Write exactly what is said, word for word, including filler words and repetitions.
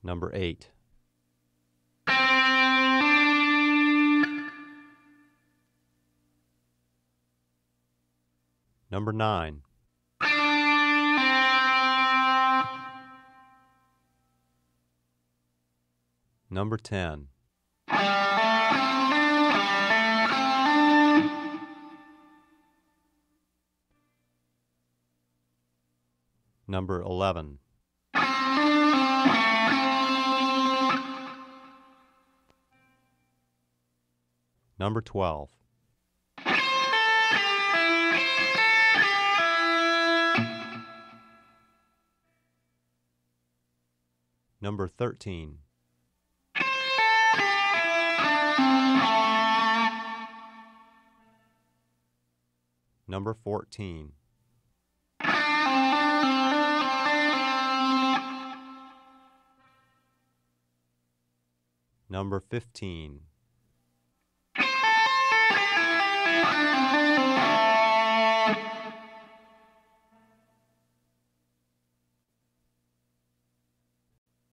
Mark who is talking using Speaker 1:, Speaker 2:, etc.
Speaker 1: Number eight. Number nine. Number ten. Number eleven. Number twelve. Number thirteen. Number fourteen. Number fifteen.